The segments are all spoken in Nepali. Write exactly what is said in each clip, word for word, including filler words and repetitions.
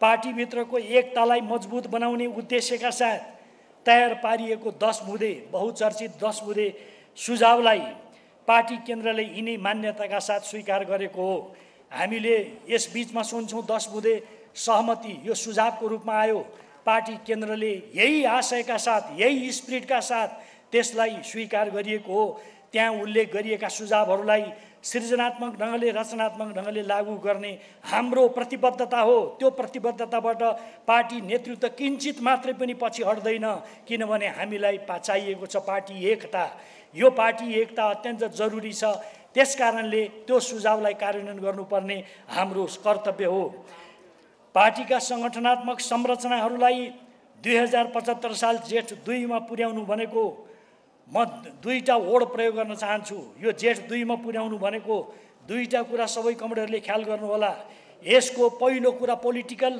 पार्टीभित्रको एकतालाई मजबुत बनाउने उद्देश्यका साथ तयार पारिएको दस बुँदे बहुचर्चित दस बुँदे सुझावलाई पार्टी केन्द्रले यिनै मान्यताका साथ स्वीकार गरेको हो। हामीले यस बीचमा सुन्छौँ दस बुँदे सहमति यो सुझावको रूपमा आयो। पार्टी केन्द्रले यही आशयका साथ यही स्पिरिटका साथ त्यसलाई स्वीकार गरिएको हो। त्यहाँ उल्लेख गरिएका सुझावहरूलाई सृजनात्मक ढङ्गले रचनात्मक ढङ्गले लागू गर्ने हाम्रो प्रतिबद्धता हो। त्यो प्रतिबद्धताबाट पार्टी नेतृत्व किञ्चित मात्रै पनि पछि हट्दैन, किनभने हामीलाई चाहिएको छ पार्टी एकता। यो पार्टी एकता अत्यन्त जरुरी छ। त्यसकारणले त्यो सुझावलाई कार्यान्वयन गर्नुपर्ने हाम्रो कर्तव्य हो। पार्टीका सङ्गठनात्मक संरचनाहरूलाई दुई हजार पचहत्तर साल जेठ दुईमा पुर्याउनु भनेको म दुईटा वर्ड प्रयोग गर्न चाहन्छु। यो जेठ दुईमा पुर्याउनु भनेको दुईटा कुरा सबै कमरेडरले ख्याल गर्नुहोला। यसको पहिलो कुरा पोलिटिकल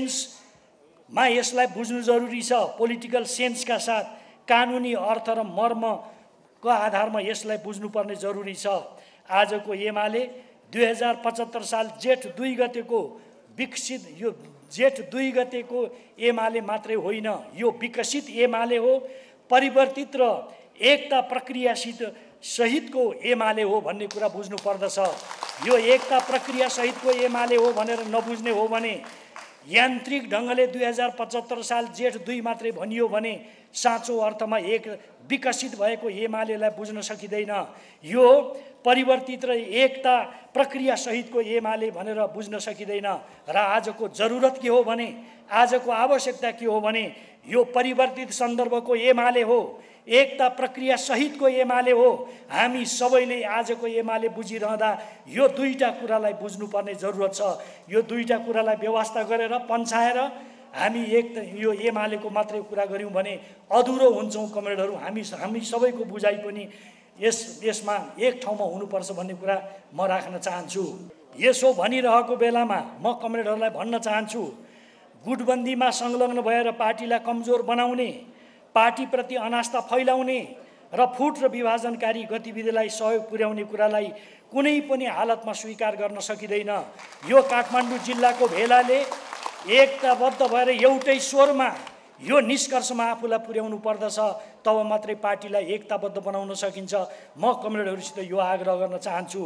सेन्समा यसलाई बुझ्नु जरुरी छ। पोलिटिकल सेन्सका साथ कानुनी अर्थ र मर्मको आधारमा यसलाई बुझ्नुपर्ने जरुरी छ। आजको एमाले दुई हजार पचहत्तर साल जेठ दुई गतेको विकसित यो जेठ दुई गतेको एमाले मात्रै होइन, यो विकसित एमाले हो। परिवर्तित र एकता प्रक्रियासित सहितको एमाले हो भन्ने कुरा बुझ्नु पर्दछ। यो एकता प्रक्रिया सहितको एमाले हो भनेर नबुझ्ने हो भने यान्त्रिक ढङ्गले दुई हजार पचहत्तर साल जेठ दुई मात्रै भनियो भने साँचो अर्थमा एक विकसित भएको एमालेलाई बुझ्न सकिँदैन। यो परिवर्तित र एकता प्रक्रिया सहितको एमाले भनेर बुझ्न सकिँदैन। र आजको जरुरत के हो भने आजको आवश्यकता के हो भने यो परिवर्तित सन्दर्भको एमाले हो, एकता प्रक्रिया सहितको एमाले हो। हामी सबैले आजको एमाले बुझिरहँदा यो दुईटा कुरालाई बुझ्नुपर्ने जरुरत छ। यो दुईटा कुरालाई व्यवस्था गरेर पन्छाएर हामी एक यो एमालेको मात्रै कुरा गऱ्यौँ भने अधुरो हुन्छौँ कमरेडहरू। हामी हामी सबैको बुझाइ पनि यस यसमा एक ठाउँमा हुनुपर्छ भन्ने कुरा म राख्न चाहन्छु। यसो भनिरहेको बेलामा म कमरेडहरूलाई भन्न चाहन्छु, गुटबन्दीमा संलग्न भएर पार्टीलाई कमजोर बनाउने, पार्टीप्रति अनास्था फैलाउने र फुट र विभाजनकारी गतिविधिलाई सहयोग पुर्याउने कुरालाई कुनै पनि हालतमा स्वीकार गर्न सकिँदैन। यो काठमाडौँ जिल्लाको भेलाले एकताबद्ध भएर एउटै स्वरमा यो निष्कर्षमा आफूलाई पुर्याउनु पर्दछ, तब मात्रै पार्टीलाई एकताबद्ध बनाउन सकिन्छ। म कमरेडहरूसित यो आग्रह गर्न चाहन्छु।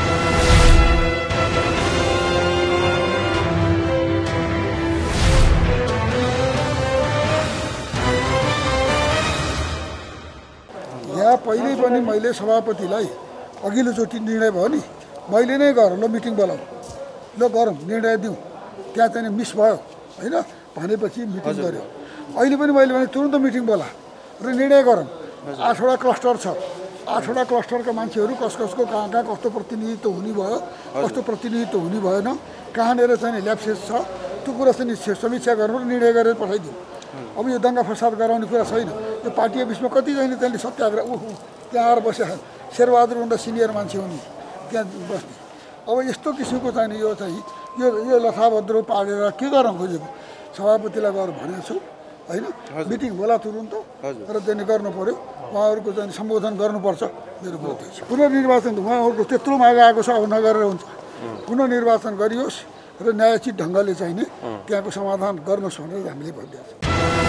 यहाँ पहिल्यै पनि मैले सभापतिलाई अघिल्लोचोटि निर्णय भयो नि, मैले नै गर ल मिटिङ बोलाऊ, ल गरौँ निर्णय दिउँ, त्यहाँ चाहिँ मिस भयो होइन भनेपछि मिटिङ गऱ्यो। अहिले पनि मैले भने तुरन्त मिटिङ बोला र निर्णय गरौँ। आठवटा क्लस्टर छ, आठवटा क्लस्टरका मान्छेहरू कस कसको कहाँ कहाँ कस्तो प्रतिनिधित्व हुने भयो, कस्तो प्रतिनिधित्व हुने भएन, कहाँनिर चाहिँ ल्याप्सेस छ, त्यो कुरा चाहिँ समीक्षा गर्नु र निर्णय गरेर पठाइदिउँ। अब यो दङ्गा फसाद गराउने कुरा छैन। यो पार्टी बिचमा कति चाहिँ त्यसले सत्याग्रह ऊ त्यहाँ आएर बस्या शेरबहादुर उन्डा सिनियर मान्छे हुने त्यहाँ बस्ने। अब यस्तो किसिमको चाहिँ यो चाहिँ यो यो लथाभद्रो पारेर के गर्न खोजेको सभापतिलाई गएर भनेको छु होइन। मिटिङ होला तुरुन्त र त्यसले गर्नु पर्यो, उहाँहरूको चाहिँ सम्बोधन गर्नुपर्छ। मेरो बुझ्दै छ पुनर्निर्वाचन उहाँहरूको त्यत्रो माग आएको छ, अब नगरेर हुन्छ। पुनर्निर्वाचन गरियोस् र न्यायोचित ढङ्गले चाहिँ नि त्यहाँको समाधान गर्नुहोस् भनेर हामीले भनिदिएको छ।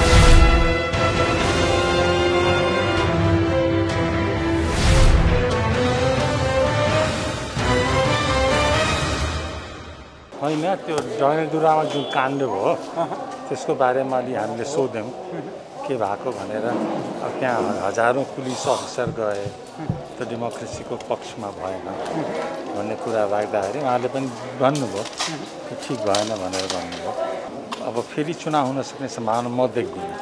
होइन त्यो डडेलधुरामा जुन काण्ड भयो त्यसको बारेमा अलि हामीले सोध्यौँ के भएको भनेर। अब त्यहाँ हजारौँ पुलिस अफिसर गए, त्यो डेमोक्रेसीको पक्षमा भएन भन्ने कुरा राख्दाखेरि उहाँले पनि भन्नुभयो त्यो ठिक भएन भनेर भन्नुभयो। अब फेरि चुनाव हुन सक्ने सम्भावना म देख्दिनँ।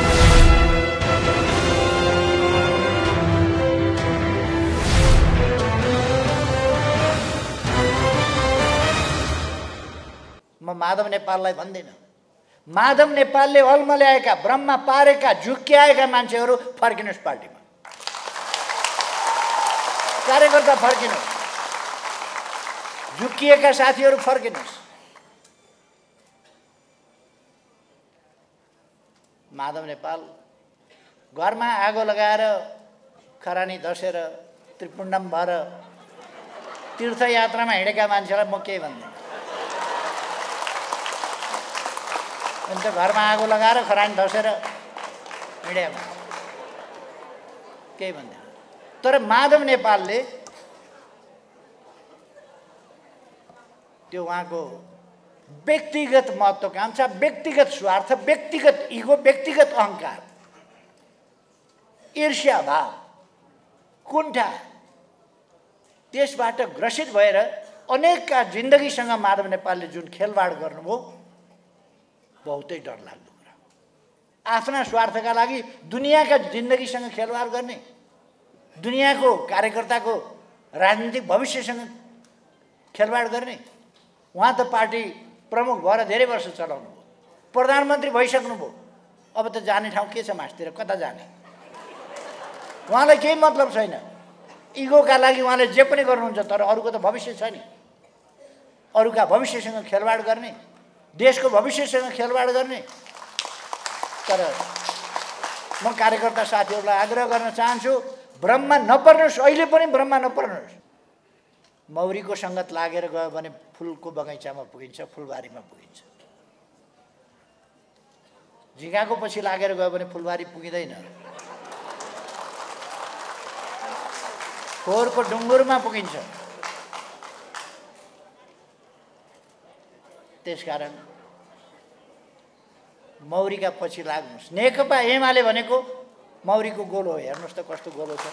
म माधव नेपाललाई भन्दिनँ। माधव नेपालले अल्मल्याएका ब्रह्मा पारेका झुक्क्याएका मान्छेहरू फर्किनुहोस् पार्टीमा, कार्यकर्ता फर्किनुहोस्, झुक्किएका साथीहरू फर्किनुहोस्। माधव नेपाल घरमा आगो लगाएर खरानी दसेर त्रिपुण्डम भएर तीर्थयात्रामा हिँडेका मान्छेलाई म केही भन्दिनँ। अनि त घरमा आगो लगाएर खरानी धसेर मिडियामा केही भन्दैन। तर माधव नेपालले त्यो उहाँको व्यक्तिगत महत्त्वाकांक्षा, व्यक्तिगत स्वार्थ, व्यक्तिगत इगो, व्यक्तिगत अहङ्कार, ईर्ष्या भाव, कुण्ठा, त्यसबाट ग्रसित भएर अनेकका जिन्दगीसँग माधव नेपालले जुन खेलवाड गर्नुभयो बहुतै डरलाग्दो कुरा। आफ्ना स्वार्थका लागि दुनियाँका जिन्दगीसँग खेलवाड गर्ने, दुनियाँको कार्यकर्ताको राजनीतिक भविष्यसँग खेलवाड गर्ने। उहाँ त पार्टी प्रमुख भएर धेरै वर्ष चलाउनु भयो, प्रधानमन्त्री भइसक्नुभयो, अब त जाने ठाउँ के छ मासतिर, कता जाने? उहाँलाई केही मतलब छैन। इगोका लागि उहाँले जे पनि गर्नुहुन्छ, तर अरूको त भविष्य छ नि। अरूका भविष्यसँग खेलवाड गर्ने, देशको भविष्यसँग खेलवाड गर्ने। तर म कार्यकर्ता साथीहरूलाई आग्रह गर्न चाहन्छु, भ्रममा नपर्नुहोस्, अहिले पनि भ्रममा नपर्नुहोस्। मौरीको सङ्गत लागेर गयो भने फुलको बगैँचामा पुगिन्छ, फुलबारीमा पुगिन्छ। झिँगाको पछि लागेर गयो भने फुलबारी पुगिँदैन, फोहोरको डुङ्गुरमा पुगिन्छ। त्यसकारण मौरीका पछि लाग्नुहोस्। नेकपा एमाले भनेको मौरीको गोलो हो। हेर्नुहोस् त कस्तो गोलो छ।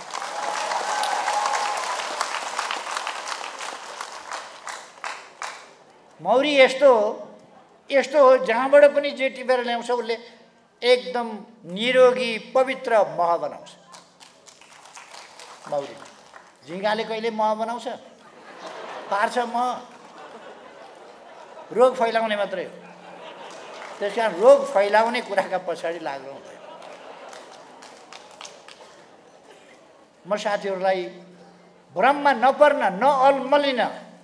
मौरी यस्तो हो यस्तो हो जहाँबाट पनि जे टिपेर ल्याउँछ उसले एकदम निरोगी पवित्र मह बनाउँछ। मौरी झिँगाले कहिले मह बनाउँछ? पार्छ मह, रोग फैलाउने मात्रै हो। त्यस कारण रोग फैलाउने कुराका पछाडि लाग्नु हुँदैन। म साथीहरूलाई भ्रममा नपर्न, नअल्मलिन,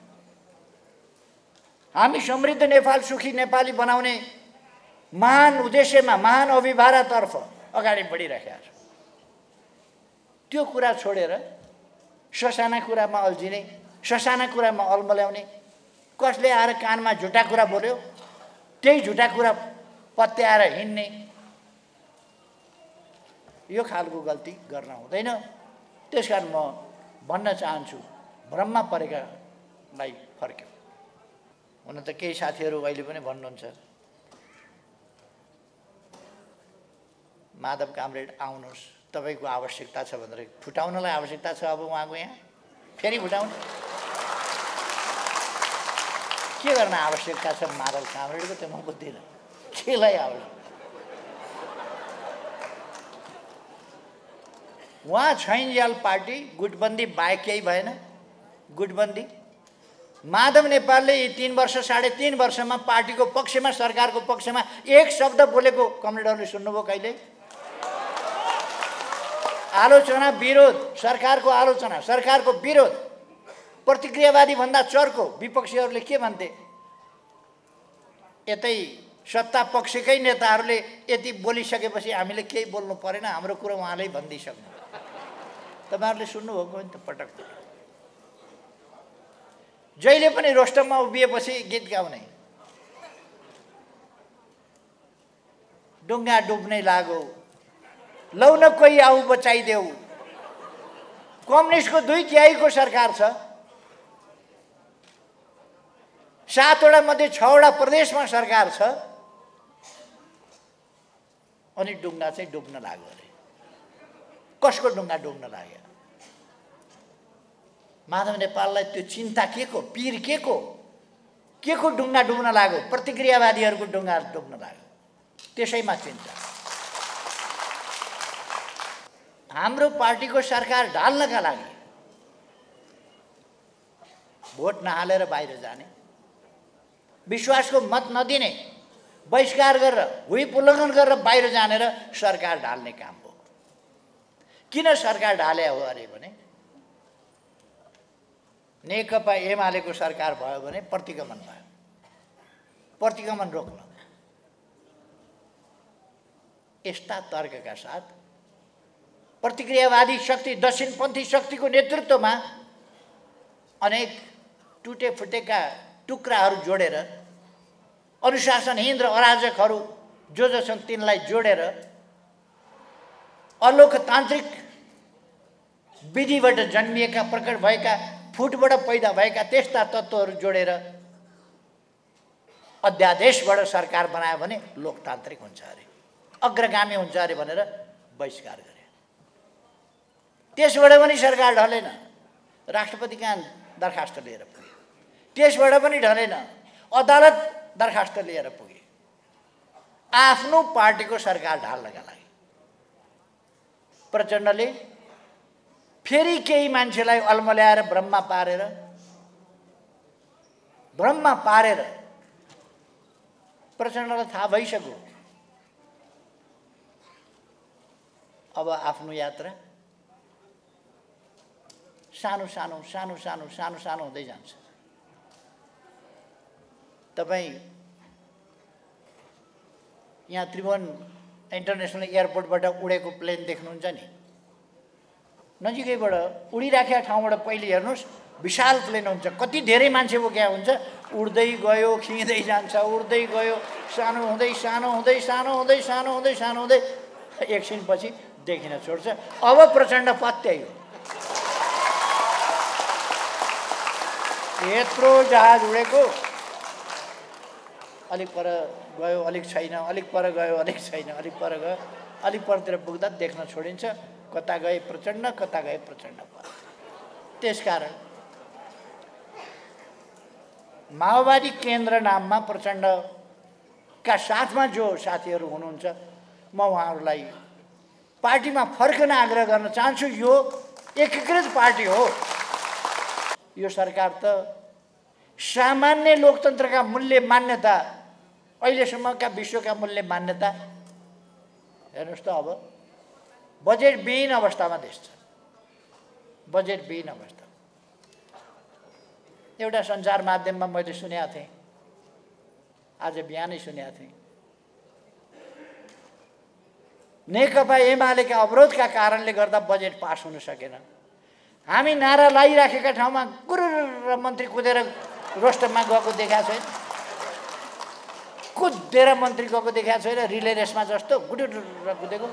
हामी समृद्ध नेपाल, सुखी नेपाली बनाउने महान उद्देश्यमा, महान अभिभारातर्फ अगाडि बढिरहेका छौँ। त्यो कुरा छोडेर ससाना कुरामा अल्झिने, ससाना कुरामा अल्मल्याउने, कसले आएर कानमा झुटा कुरा बोल्यो त्यही झुटा कुरा पत्याएर हिँड्ने, यो खालको गल्ती गर्न हुँदैन। त्यसकारण म भन्न चाहन्छु, भ्रममा परेकालाई फर्क्यौँ। हुन त केही साथीहरू अहिले पनि भन्नुहुन्छ, माधव कामरेड आउनुहोस्, तपाईँको आवश्यकता छ भनेर। फुटाउनलाई आवश्यकता छ अब उहाँको यहाँ, फेरि फुटाउनु के गर्न आवश्यकता छ माधव कामरेडको? त्यो म बुझ्दिनँ, केलाई आवश्यक? उहाँ छैनजाल पार्टी गुटबन्दी बाहेक केही भएन। गुटबन्दी माधव नेपालले यी तीन वर्ष साढे तीन वर्षमा पार्टीको पक्षमा, सरकारको पक्षमा एक शब्द बोलेको कमरेडहरूले सुन्नुभयो कहिले? आलोचना, विरोध, सरकारको आलोचना, सरकारको विरोध, प्रतिक्रियावादी भन्दा चर्को विपक्षीहरूले के भन्थे? यतै सत्ता पक्षकै नेताहरूले यति बोलिसकेपछि हामीले केही बोल्नु परेन, हाम्रो कुरा उहाँले भनिदिइसक्नु। तपाईँहरूले सुन्नुभएको नि त पटक। जहिले पनि रोस्टममा उभिएपछि गीत गाउने, डुङ्गा डुब्नै लाग्यो, लौ न कोही आऊ बचाइदेऊ। कम्युनिस्टको दुई तिहाईको सरकार छ, सातवटा मध्ये छवटा प्रदेशमा सरकार छ, अनि डुङ्गा चाहिँ डुब्न लाग्यो अरे। कसको डुङ्गा डुब्न लाग्यो? माधव नेपाललाई त्यो चिन्ता के को, पीर के को, के को डुङ्गा डुब्न लाग्यो? प्रतिक्रियावादीहरूको डुङ्गा डुब्न लाग्यो, त्यसैमा चिन्ता। हाम्रो पार्टीको सरकार ढाल्नका लागि भोट नहालेर बाहिर जाने, विश्वासको मत नदिने, बहिष्कार गरेर, हुइप उल्लङ्घन गरेर बाहिर जानेर सरकार ढाल्ने काम हो। किन सरकार ढाले हो अरे भने नेकपा एमालेको सरकार भयो भने प्रतिगमन भयो, प्रतिगमन रोक्न। यस्ता तर्कका साथ प्रतिक्रियावादी शक्ति, दक्षिणपन्थी शक्तिको नेतृत्वमा अनेक टुटे फुटेका टुक्राहरू जोडेर अनुशासनहीन र अराजकहरू जो जो छन् तिनलाई जोडेर अलोकतान्त्रिक विधिबाट जन्मिएका प्रकट भएका फुटबाट पैदा भएका त्यस्ता तत्त्वहरू जोडेर अध्यादेशबाट सरकार बनायो भने लोकतान्त्रिक हुन्छ अरे, अग्रगामी हुन्छ अरे भनेर बहिष्कार गरे। त्यसबाट पनि सरकार ढलेन, राष्ट्रपति कहाँ दरखास्त लिएर पुगे। त्यसबाट पनि ढलेन, अदालत दरखास्त लिएर पुगे। आफ्नो पार्टीको सरकार ढाल्नका लागि प्रचण्डले फेरि केही मान्छेलाई अल्मल्याएर ब्रह्मा पारेर ब्रह्मा पारेर प्रचण्डलाई थाहा भइसक्यो अब आफ्नो यात्रा सानो सानो सानो सानो सानो सानो हुँदै जान्छ। तपाईँ यहाँ त्रिभुवन इन्टरनेसनल एयरपोर्टबाट उडेको प्लेन देख्नुहुन्छ नि, नजिकैबाट उडिराखेका ठाउँबाट पहिले हेर्नुहोस् विशाल प्लेन हुन्छ, कति धेरै मान्छे बोकेको हुन्छ, उड्दै गयो खिँदै जान्छ, उड्दै गयो सानो हुँदै सानो हुँदै सानो हुँदै सानो हुँदै सानो हुँदै एकछिनपछि देखिन छोड्छ। अब प्रचण्ड पत्यायो, यत्रो जहाज उडेको अलिक पर गयो अलिक छैन, अलिक पर गयो अलिक छैन, अलिक पर गयो अलिक परतिर पुग्दा देख्न छोडिन्छ कता गए प्रचण्ड कता गए प्रचण्ड। त्यसकारण माओवादी केन्द्र नाममा प्रचण्डका साथमा जो साथीहरू हुनुहुन्छ म उहाँहरूलाई पार्टीमा फर्कन आग्रह गर्न चाहन्छु। यो एकीकृत पार्टी हो। यो सरकार त सामान्य लोकतन्त्रका मूल्य मान्यता अहिलेसम्मका विश्वका मूल्य मान्यता हेर्नुहोस् त अब बजेट विहीन अवस्थामा देश छ, बजेट विहीन अवस्था। एउटा सञ्चार माध्यममा मैले सुनेको थिएँ, आज बिहानै सुनेको थिएँ, नेकपा एमालेका अवरोधका कारणले गर्दा बजेट पास हुन सकेन। हामी नारा लगाइराखेका ठाउँमा गुरुर मन्त्री कुदेर रोस्टममा गएको देखाएको छैन, कुदेर मन्त्री गएको देखाएको छैन, रिले रेसमा जस्तो गुडुर कुदेको।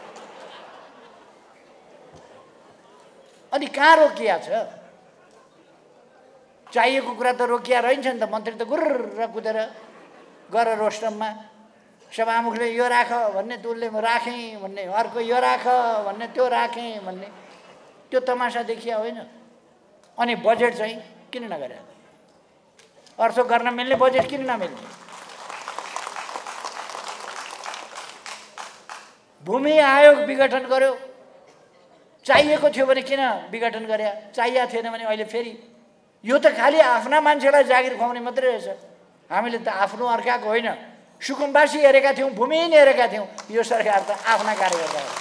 अनि कहाँ रोकिया छ? चाहिएको कुरा त रोकिया रहन्छ नि त। मन्त्री त गुर्र कुदेर गर रोस्टममा, सभामुखले यो राख भन्ने तुलले म राखेँ भन्ने, अर्को यो राख भन्ने त्यो राखेँ भन्ने, त्यो तमासा देखिया होइन। अनि बजेट चाहिँ किन नगरे? अर्थ गर्न मिल्ने बजेट किन नमिल्ने? भूमि आयोग विघटन गर्यो, चाहिएको थियो भने किन विघटन गरे? चाहिएको थिएन भने अहिले फेरि यो त खालि आफ्ना मान्छेलाई जागिर खुवाउने मात्रै रहेछ। हामीले त आफ्नो अर्काको होइन, सुकुम्बासी हेरेका थियौँ, भूमिहीन हेरेका थियौँ। यो सरकार त आफ्ना कार्यकर्ता हो।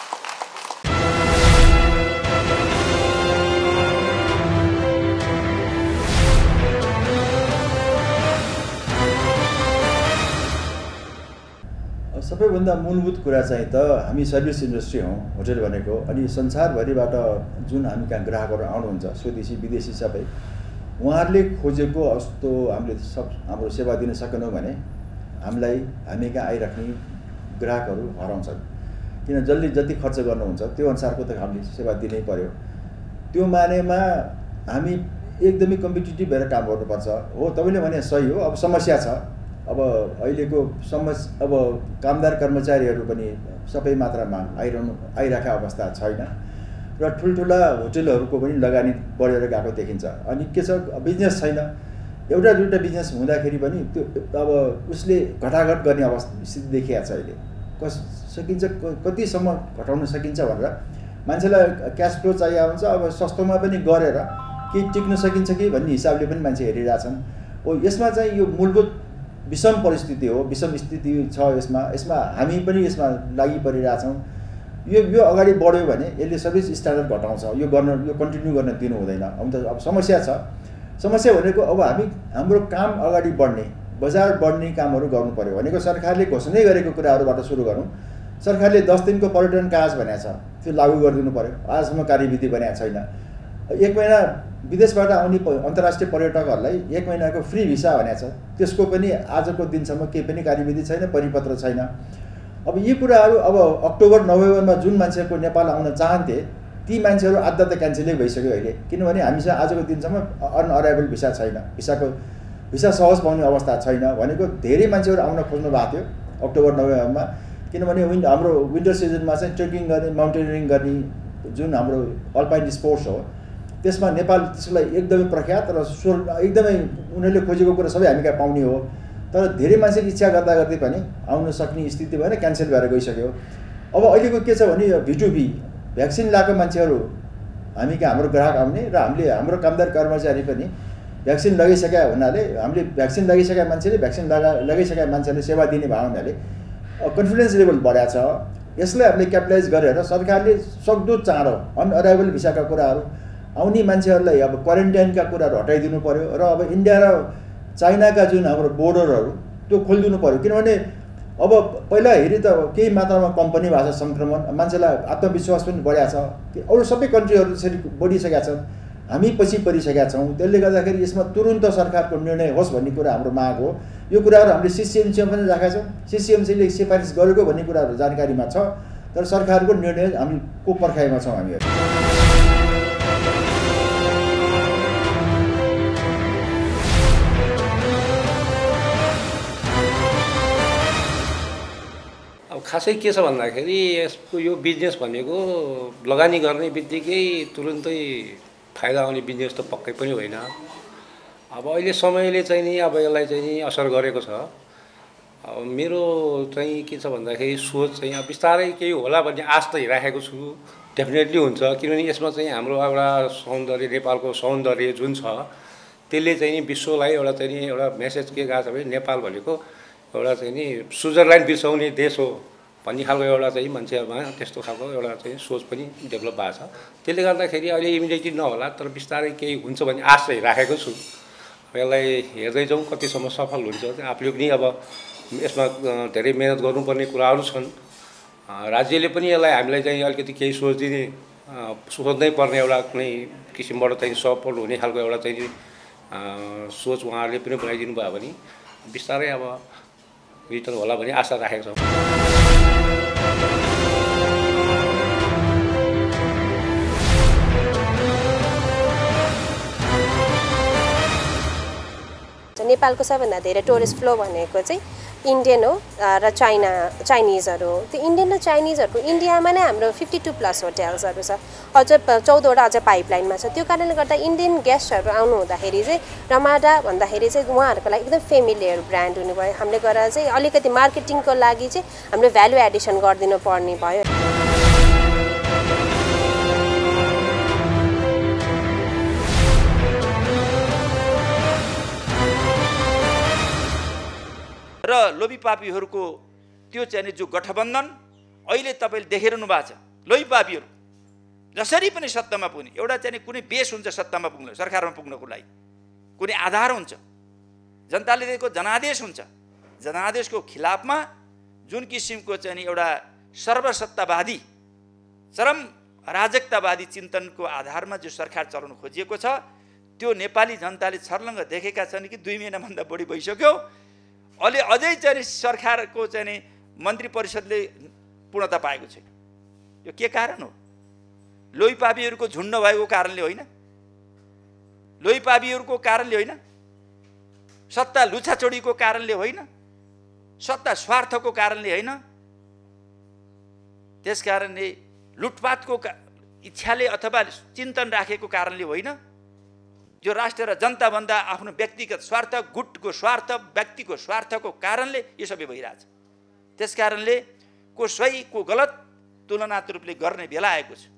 सबैभन्दा मूलभूत कुरा चाहिँ त हामी सर्भिस इन्डस्ट्री हौँ, होटल भनेको। अनि संसारभरिबाट जुन हामी कहाँ ग्राहकहरू आउनुहुन्छ, स्वदेशी विदेशी सबै, उहाँहरूले खोजेको जस्तो हामीले सब हाम्रो सेवा दिन सकेनौँ भने हामीलाई हामी कहाँ आइराख्ने ग्राहकहरू हराउँछन्। किन जसले जति खर्च गर्नुहुन्छ त्यो अनुसारको त हामीले सेवा दिनै पर्यो। त्यो मानेमा हामी एकदमै कम्पिटिटिभ भएर काम गर्नुपर्छ। हो, तपाईँले भने सही हो। अब समस्या छ, अब अहिलेको समस्या, अब कामदार कर्मचारीहरू पनि सबै मात्रामा आइरहनु आइराखेको अवस्था छैन र ठुल्ठुला होटलहरूको पनि लगानी बढेर गएको देखिन्छ। अनि के छ, बिजनेस छैन। एउटा दुईवटा बिजनेस हुँदाखेरि पनि त्यो अब उसले घटाघट गर्ने अवस्था स्थिति देखिएको छ अहिले। कस सकिन्छ कतिसम्म घटाउन सकिन्छ भनेर मान्छेलाई क्यास फ्लो चाहिएको हुन्छ। अब सस्तोमा पनि गरेर केही टिक्न सकिन्छ कि भन्ने हिसाबले पनि मान्छे हेरिरहेछन्। हो, यसमा चाहिँ यो मूलभूत विषम परिस्थिति हो, विषम स्थिति छ यसमा। यसमा हामी पनि यसमा लागि परिरहेछौँ। यो यो अगाडि बढ्यो भने यसले सर्भिस स्ट्यान्डर्ड घटाउँछ। यो गर्न यो कन्टिन्यू गर्न दिनु हुँदैन। अब त अब समस्या छ। समस्या भनेको अब हामी हाम्रो काम अगाडि बढ्ने, बजार बढ्ने कामहरू गर्नु पर्यो भनेको सरकारले घोषणा गरेको कुराहरूबाट सुरु गरौँ। सरकारले दस दिनको पर्यटन काज भनेको छ, त्यो लागू गरिदिनु पर्यो। आजसम्म कार्यविधि बनाएको छैन। एक महिना विदेशबाट आउने अन्तर्राष्ट्रिय पर्यटकहरूलाई एक महिनाको फ्री भिसा भनेको छ, त्यसको पनि आजको दिनसम्म केही पनि कार्यविधि छैन, परिपत्र छैन। अब यी कुराहरू अब अक्टोबर नोभेम्बरमा जुन मान्छेको नेपाल आउन चाहन्थे ती मान्छेहरू आधा त क्यान्सलै भइसक्यो अहिले, किनभने हामीसँग आजको दिनसम्म अनअराइभल भिसा छैन, भिसाको भिसा सहज पाउने अवस्था छैन। भनेको धेरै मान्छेहरू आउन खोज्नु भएको थियो अक्टोबर नोभेम्बरमा, किनभने विन हाम्रो विन्टर सिजनमा चाहिँ ट्रेकिङ गर्ने, माउन्टेनियरिङ गर्ने जुन हाम्रो अल्पाइन स्पोर्ट्स हो त्यसमा नेपाल त्यसलाई एकदमै प्रख्यात र एकदमै उनीहरूले खोजेको कुरा सबै हामी कहाँ पाउने हो। तर धेरै मान्छेले इच्छा गर्दा गर्दै पनि आउन सक्ने स्थिति भएर क्यान्सल भएर गइसक्यो। अब अहिलेको के छ भने भिटुभी भ्याक्सिन लगाएको मान्छेहरू हामी कहाँ हाम्रो ग्राहक आउने र हामीले हाम्रो कामदार कर्मचारी पनि भ्याक्सिन लगाइसकेका हुनाले हामीले भ्याक्सिन लगाइसकेका मान्छेले भ्याक्सिन लगा लगाइसकेका मान्छेले सेवा दिने भएको हुनाले कन्फिडेन्स लेभल बढाएको छ। यसलाई हामीले क्यापिटलाइज गरेर सरकारले सक्दो चाँडो अनअराइभल भिसाका कुराहरू, आउने मान्छेहरूलाई अब क्वारेन्टाइनका कुराहरू हटाइदिनु पर्यो र अब इन्डिया र चाइनाका जुन हाम्रो बोर्डरहरू त्यो खोलिदिनु पर्यो। किनभने अब पहिला हेरी त केही मात्रामा कम्पनी भएको छ सङ्क्रमण, मान्छेलाई आत्मविश्वास पनि बढाएको छ, अरू सबै कन्ट्रीहरू त्यसरी बढिसकेका छन्, हामी पछि परिसकेका छौँ। त्यसले गर्दाखेरि यसमा तुरुन्त सरकारको निर्णय होस् भन्ने कुरा हाम्रो माग हो। यो कुराहरू हामीले सिसिएमसीमा पनि राखेका छौँ, सिसिएमसीले सिफारिस गरेको भन्ने कुराहरू जानकारीमा छ, तर सरकारको निर्णय हामी को पर्खाइमा छौँ हामीहरू। खासै के छ भन्दाखेरि यसको यो बिजनेस भनेको लगानी गर्ने बित्तिकै तुरुन्तै फाइदा आउने बिजनेस त पक्कै पनि होइन। अब अहिले समयले चाहिँ नि अब यसलाई चाहिँ नि असर गरेको छ। अब मेरो चाहिँ के छ भन्दाखेरि सोच चाहिँ अब बिस्तारै केही होला भन्ने आश त राखेको छु, डेफिनेटली हुन्छ। किनभने यसमा चाहिँ हाम्रो एउटा सौन्दर्य, नेपालको सौन्दर्य जुन छ त्यसले चाहिँ नि विश्वलाई एउटा चाहिँ नि एउटा मेसेज के गएको छ भने नेपाल भनेको एउटा चाहिँ नि स्विजरल्यान्ड बिर्साउने देश हो भन्ने खालको एउटा चाहिँ मान्छेहरूमा त्यस्तो खालको एउटा चाहिँ सोच पनि डेभलप भएको छ। त्यसले गर्दाखेरि अहिले इमिडिएटली नहोला, तर बिस्तारै केही हुन्छ भन्ने आश चाहिँ राखेको छु। यसलाई हेर्दै जाउँ कतिसम्म सफल हुन्छ। आफूले पनि अब यसमा धेरै मेहनत गर्नुपर्ने कुराहरू छन्। राज्यले पनि यसलाई हामीलाई चाहिँ अलिकति केही सोचिदिने सोच्नै पर्ने एउटा कुनै किसिमबाट चाहिँ सफल हुने खालको एउटा चाहिँ सोच उहाँहरूले पनि बनाइदिनु भयो भने बिस्तारै अब रिटर्न होला भन्ने आशा राखेको छौँ। नेपालको सबैभन्दा धेरै टुरिस्ट फ्लो भनेको चाहिँ इन्डियन हो र चाइना चाइनिजहरू हो। त्यो इन्डियन र चाइनिजहरूको इन्डियामा नै हाम्रो फिफ्टी टू प्लस होटेल्सहरू छ, अझ चौधवटा अझ पाइपलाइनमा छ। त्यो कारणले गर्दा इन्डियन गेस्टहरू आउनु हुँदाखेरि चाहिँ रमाडा भन्दाखेरि चाहिँ उहाँहरूको लागि एकदम फेमिलियर ब्रान्ड हुने भयो। हामीले गएर चाहिँ अलिकति मार्केटिङको लागि चाहिँ हामीले भ्यालु एडिसन गरिदिनु पर्ने भयो। र लोभीपापीहरूको त्यो चाहिँ जो गठबन्धन अहिले तपाईँले देखिरहनु भएको छ। लोभीपापीहरू जसरी पनि सत्तामा पुग्ने एउटा चाहिँ कुनै बेस हुन्छ, सत्तामा पुग्न सरकारमा पुग्नको लागि कुनै आधार हुन्छ, जनताले दिएको जनादेश हुन्छ। जनादेशको खिलाफमा जुन किसिमको चाहिँ एउटा सर्वसत्तावादी चरम अराजकतावादी चिन्तनको आधारमा जो सरकार चलाउन खोजिएको छ त्यो नेपाली जनताले छर्लङ्ग देखेका छन् कि दुई महिनाभन्दा बढी भइसक्यो। अहिले अझै चाहिँ सरकारको चाहिँ मन्त्री परिषदले पूर्णता पाएको छैन। यो के कारण हो? लोभीपापीहरूको झुन्ड भएको कारणले होइन, लोभीपापीहरूको कारणले होइन, सत्ता लुछाचोडीको कारणले होइन, सत्ता स्वार्थको कारणले होइन। त्यस कारणले लुटपाटको इच्छाले अथवा चिन्तन राखेको कारणले होइन। जो राष्ट्र र जनताभन्दा आफ्नो व्यक्तिगत स्वार्थ, गुटको स्वार्थ, व्यक्तिको स्वार्थको कारणले यो सबै भइरहेछ। त्यस कारणले को सही को गलत तुलनात्मक रूपले गर्ने बेला आएको छ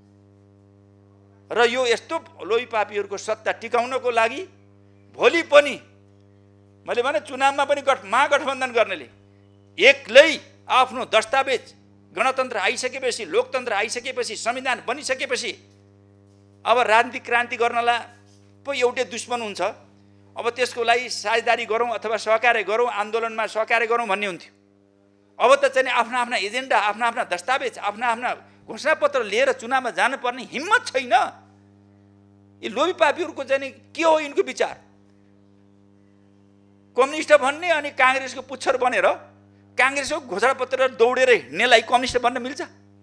र यो यस्तो लोभीपापीहरूको सत्ता टिकाउनको लागि भोलि पनि मैले भने चुनावमा पनि गठ महागठबन्धन गर्नेले एक्लै आफ्नो दस्तावेज गणतन्त्र आइसकेपछि, लोकतन्त्र आइसकेपछि, संविधान बनिसकेपछि अब राजनीतिक क्रान्ति गर्नलाई पो एउटै दुश्मन हुन्छ। अब त्यसको लागि साझेदारी गरौँ अथवा सहकार्य गरौँ, आन्दोलनमा सहकार्य गरौँ भन्ने हुन्थ्यो। अब त चाहिँ आफ्ना आफ्ना एजेन्डा, आफ्ना आफ्ना दस्तावेज, आफ्ना आफ्ना घोषणापत्र लिएर चुनावमा जानुपर्ने हिम्मत छैन। यी लोभी पापीहरूको चाहिँ के हो यिनको विचार? कम्युनिस्ट भन्ने अनि काङ्ग्रेसको पुच्छर बनेर काङ्ग्रेसको घोषणापत्र दौडेर हिँड्नेलाई कम्युनिस्ट बन्न मिल्छ?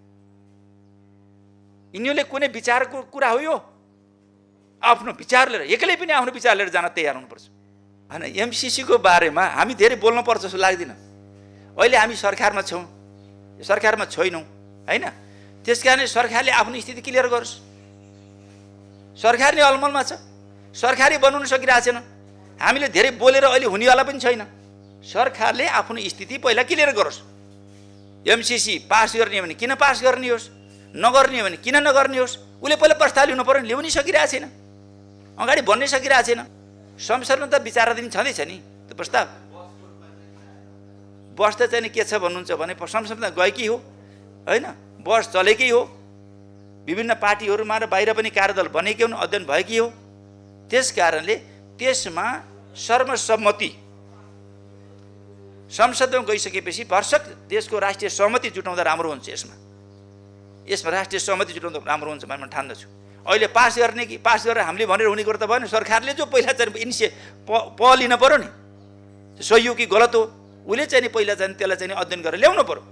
यिनीहरूले कुनै विचारको कुरा हो यो? आफ्नो विचार लिएर एक्लै पनि आफ्नो विचार लिएर जान तयार हुनुपर्छ होइन। एमसिसीको बारेमा हामी धेरै बोल्नुपर्छ जस्तो लाग्दैन। अहिले हामी सरकारमा छौँ, सरकारमा छैनौँ होइन। त्यस कारणले सरकारले आफ्नो स्थिति क्लियर गरोस्। सरकार नै अलमलमा छ, सरकारी बनाउन सकिरहेको छैन। हामीले धेरै बोलेर अहिले हुनेवाला पनि छैन। सरकारले आफ्नो स्थिति पहिला क्लियर गरोस्। एमसिसी पास गर्ने हो भने किन पास गर्ने होस्, नगर्ने हो भने किन नगर्ने होस्, उसले पहिला प्रस्ताव ल्याउनु पऱ्यो। ल्याउनै सकिरहेको छैन, अगाडि बन्नै सकिरहेको छैन। संसदमा त विचाराधीन छँदैछ नि त्यो प्रस्ताव। बस त चाहिँ के छ भन्नुहुन्छ भने संसदमा गएकै हो होइन, बस चलेकै हो, विभिन्न पार्टीहरूमा र बाहिर पनि कार्यदल बनेकै हुन्, अध्ययन भएकै हो। त्यस कारणले त्यसमा सर्वसम्मति संसदमा गइसकेपछि भरसक देशको राष्ट्रिय सहमति जुटाउँदा राम्रो हुन्छ। यसमा यसमा राष्ट्रिय सहमति जुटाउँदा राम्रो हुन्छ भन्ने म ठान्दछु। अहिले पास गर्ने कि पास गरेर हामीले भनेर हुने कुरो त भएन। सरकारले जो पहिला चाहिँ इनिसिए प प लिन पऱ्यो नि, सही हो कि गलत हो, उसले चाहिँ नि पहिला चाहिँ त्यसलाई चाहिँ अध्ययन गरेर ल्याउनु पऱ्यो।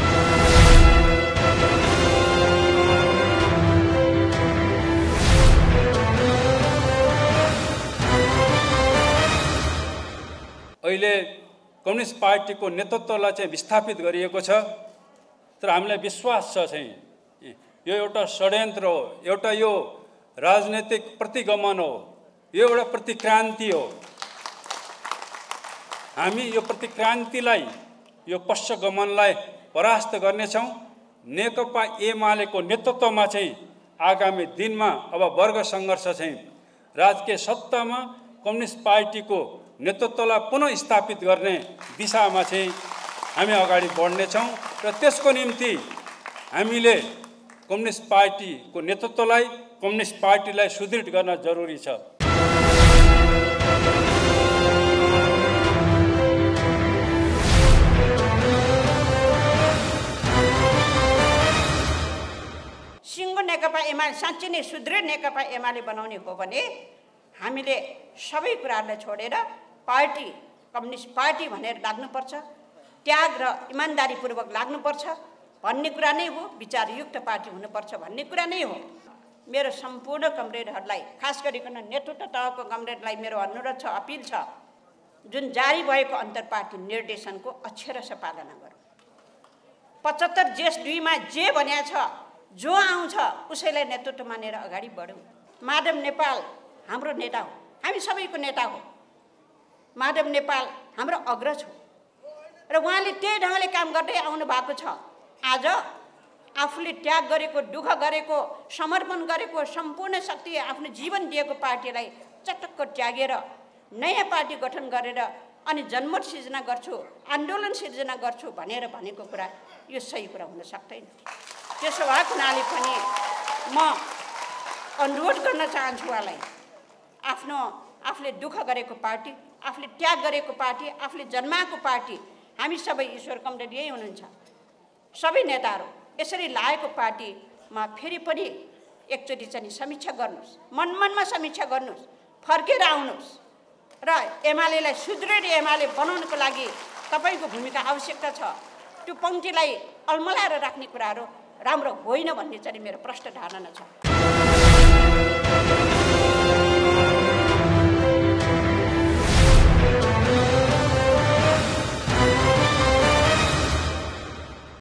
अहिले कम्युनिस्ट पार्टीको नेतृत्वलाई चाहिँ विस्थापित गरिएको छ, तर हामीलाई विश्वास छ चाहिँ यो एउटा षड्यन्त्र हो, एउटा यो राजनैतिक प्रतिगमन हो, यो एउटा प्रतिक्रान्ति हो। हामी यो प्रतिक्रान्तिलाई, यो पश्चगमनलाई परास्त गर्नेछौँ। नेकपा एमालेको नेतृत्वमा चाहिँ आगामी दिनमा अब वर्ग सङ्घर्ष चाहिँ राजकीय सत्तामा कम्युनिस्ट पार्टीको नेतृत्वलाई पुनः स्थापित गर्ने दिशामा चाहिँ हामी अगाडि बढ्नेछौँ र त्यसको निम्ति हामीले कम्युनिस्ट पार्टीको नेतृत्वलाई, कम्युनिस्ट पार्टीलाई सुदृढ गर्न जरुरी छ। सिङ्गो नेकपा एमाले साँच्चै नै सुदृढ नेकपा एमाले बनाउने हो भने हामीले सबै कुराहरूलाई छोडेर पार्टी कम्युनिस्ट पार्टी भनेर लाग्नुपर्छ, त्याग र इमान्दारीपूर्वक लाग्नुपर्छ भन्ने कुरा नै हो। विचारयुक्त पार्टी हुनुपर्छ भन्ने कुरा नै हो। मेरो सम्पूर्ण कमरेडहरूलाई, खास गरिकन नेतृत्व तहको कमरेडलाई मेरो अनुरोध छ, अपिल छ, जुन जारी भएको अन्तर्पार्टी निर्देशनको अक्षरशः पालना गरौँ। पचहत्तर जेठ दुईमा जे भनिएको छ, जो आउँछ उसैलाई नेतृत्व मानेर अगाडि बढौँ। माधव नेपाल हाम्रो नेता हो, हामी सबैको नेता हो। माधव नेपाल हाम्रो अग्रज हो र उहाँले त्यही ढङ्गले काम गर्दै आउनु भएको छ। आज आफूले त्याग गरेको, दुःख गरेको, समर्पण गरेको, सम्पूर्ण शक्ति आफ्नो जीवन दिएको पार्टीलाई चटक्क त्यागेर नयाँ पार्टी गठन गरेर अनि जनमत सिर्जना गर्छु, आन्दोलन सिर्जना गर्छु भनेर भनेको कुरा यो सही कुरा हुन सक्दैन। त्यसो भएको हुनाले पनि म अनुरोध गर्न चाहन्छु उहाँलाई, आफ्नो आफूले दुःख गरेको पार्टी, आफूले त्याग गरेको पार्टी, आफूले जन्माएको पार्टी, हामी सबै ईश्वर कमरेड यही हुनुहुन्छ, सबै नेताहरू यसरी लागेको पार्टीमा फेरि पनि एकचोटि चाहिँ समीक्षा गर्नुहोस्, मन मनमा समीक्षा गर्नुहोस्, फर्केर आउनुहोस् र एमालेलाई सुदृढ एमाले बनाउनको लागि तपाईँको भूमिका आवश्यकता छ। त्यो पङ्क्तिलाई अल्मलाएर राख्ने कुराहरू राम्रो होइन भन्ने चाहिँ मेरो प्रष्ट धारणा छ।